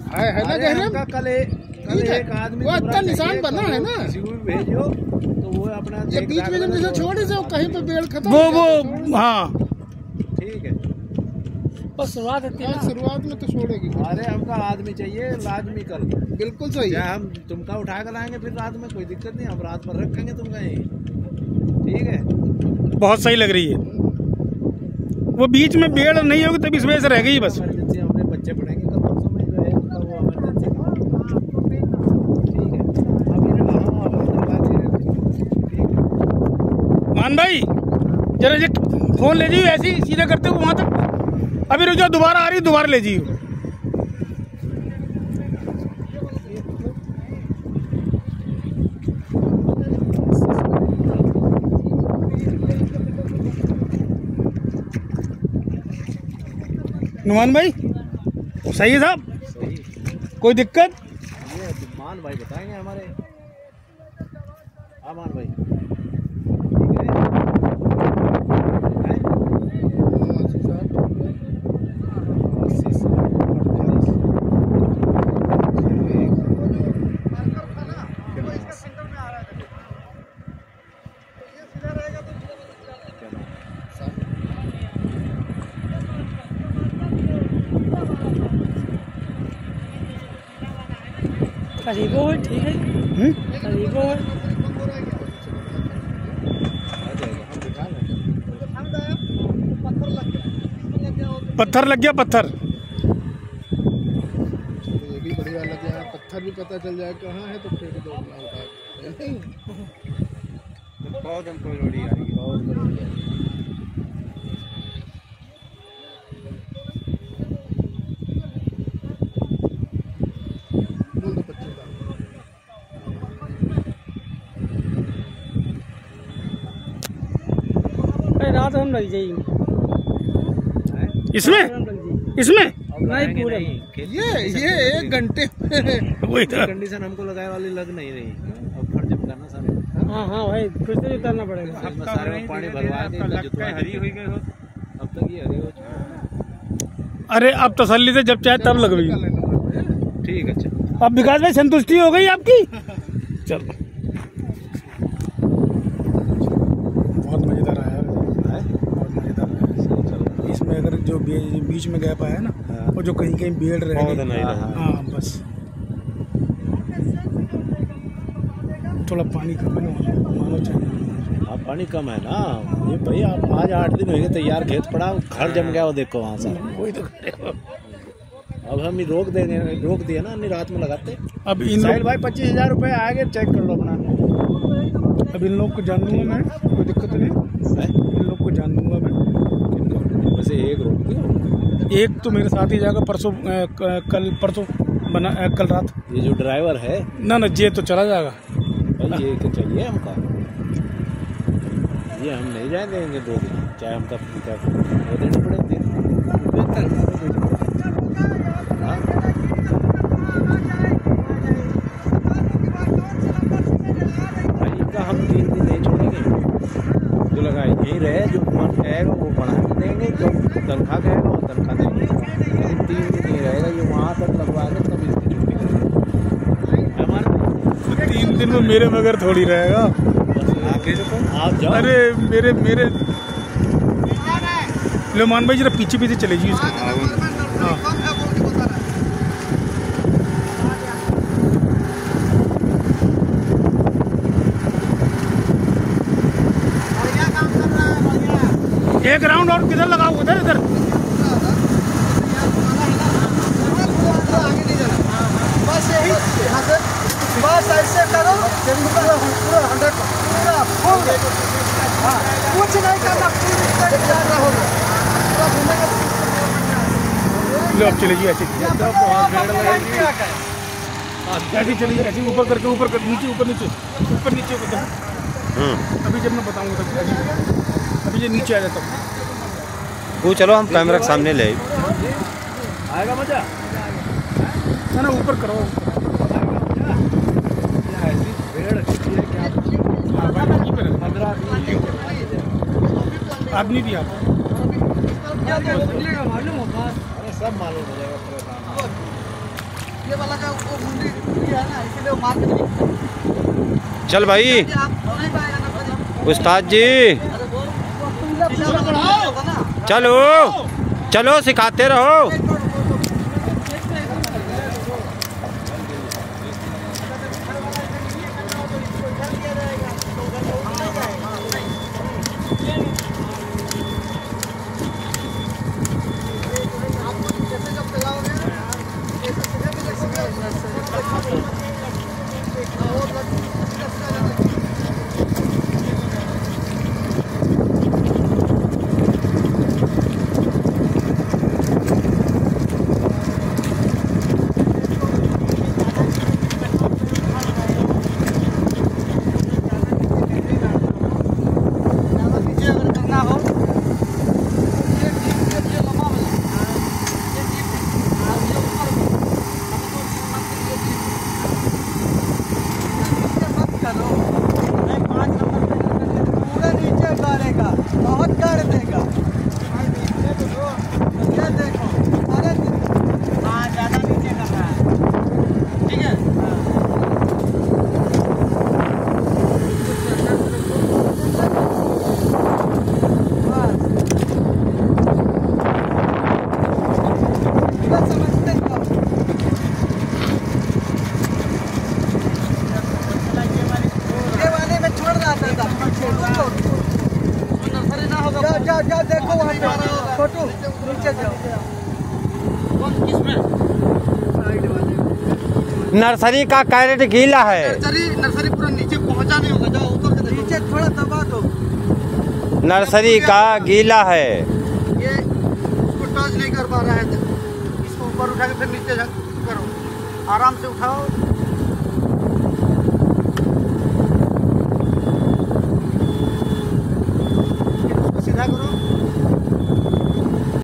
है ना गहरे में? कल एक आदमी वो अच्छा निशान बना है ना, किसी को भी भेजियो तो वो अपना ये बीच में जब जैसे छोड़ से कहीं पे पेड़ खत्म वो हाँ ठीक है, बस शुरुआत है, शुरुआत में तो छोड़ेगी। अरे हमका आदमी चाहिए लाजमी कल। बिल्कुल सही है। हम तुमका उठा कर लाएंगे फिर रात में, कोई दिक्कत नहीं, हम रात भर रखेंगे तुमका यही, ठीक है। बहुत सही लग रही है। वो बीच में पेड़ नहीं होगी तब इस वजह से रह गई बस। इमरजेंसी अपने बच्चे पढ़ेंगे कल परसों में जो है उसका वो इमरजेंसी ठीक है। मान भाई जरा ये फोन ले जाइए, ऐसे ही सीधा करते हुए वहां तक। अभी रुक जाओ, दोबारा आ रही, दोबारा ले जाइए। नुमान भाई सही है साहब, कोई दिक्कत? ये मान भाई बताएंगे हमारे, मान भाई करीबो है, ठीक है, करीबो है। पत्थर लग गया, पत्थर ये भी बढ़िया लग गया, पत्थर भी पता चल जाए कहाँ है तो फेंक दो। बहुत हमको लोड़ी आएगी, बहुत लोड़ी आएगी। रात हम लग जाएंगे इसमें नहीं पूरे ये 1 घंटे वही था। कंडीशन हमको लगाए वाली लग नहीं रही, अब फर्ज करना सारे। हाँ भाई फिर से उतरना पड़ेगा। सारे में पानी भरवा दे, हरी हुई गई हो अब तक ये हरी हो चुकी। अरे अब तसल्ली से जब चाहे तब लगवाई। ठीक है, चलो अब विकास भाई संतुष्टि हो गई आपकी? चलो बहुत मजेदार आया, बहुत मजेदार आया। इसमें अगर जो बीच में गैप आया ना, और जो कहीं कहीं बेड़ रहे, हाँ बस थोड़ा पानी कम है ना, मानो चाहिए। हाँ पानी कम है ना ये भाई, आप आज 8 दिन हो गए तैयार, खेत पड़ा, घर जम गया वो, देखो वहाँ से। वही तो अब हम रोक दिए ना, रात में लगाते। अब इन साहिल भाई 25,000 रुपये आएंगे, चेक कर लो अपना। अब इन लोग को जान दूंगा मैं, कोई दिक्कत नहीं है, इन लोग को जान दूंगा मैं। वैसे एक रोक दियो, एक तो मेरे साथ ही जाएगा परसों, कल परसों बना, कल रात। ये जो ड्राइवर है ना ये तो चला जाएगा भाई, ये क्या चाहिए हमका, ये हम नहीं जाने देंगे 2 दिन, चाहे हमका वो देने पड़े दिन। भाई इनका हम 3 दिन नहीं छोड़ेंगे, जो लगाए यहीं रहे, जो मन कहेगा वो बढ़ा के देंगे, जो तनख्वाह कहेगा वो तनख्वाह देंगे, लेकिन 3 दिन नहीं रहेगा, ये वहाँ तक लगवा के तब इसकी छुट्टी करेंगे हमारे। 3 दिन में मेरे बगैर थोड़ी रहेगा। आप जाओ। अरे मेरे मान भाई जरा पीछे पीछे चले जी। हाँ एक राउंड और किधर लगाओ, उधर इधर। बस यही यहाँ से बस ऐसे करो, कुछ नहीं करना, लो अब चले जी, ऐसे ऐसे चलिए, ऐसे ऊपर करके, ऊपर कर नीचे, ऊपर नीचे, ऊपर नीचे ऊपर। अभी जब मैं बताऊंगा तब, अभी ये नीचे आ जाता वो चलो हम कैमरा के सामने ले आएगा मजा ना, ऊपर करो। आदमी भी आता अरे सब मालूम हो जाएगा। ये वाला का वो मुंडी है ना, इसीलिए वो मार के नहीं। चल भाई आप नहीं पाएगा ना उस्ताद जी, अरे वो बढ़ाओ ना। चलो चलो सिखाते रहो। बहुत कर देगा। ये देखो, अरे हाँ ज़्यादा नीचे कर रहा है, ठीक है। समझते हो? ये वाले में छोड़ रहा था। जाओ जाओ देखो वहाँ पे छोटू नीचे जाओ। नर्सरी का कैरेट गीला है। नर्सरी पूरा नीचे पहुंचा नहीं होगा, जाओ ऊपर के देखो। नीचे थोड़ा दबा दो। नर्सरी का गीला है। ये उसको टच नहीं कर पा रहा है, इसको ऊपर उठा के फिर नीचे करो, आराम से उठाओ। सीधा करो।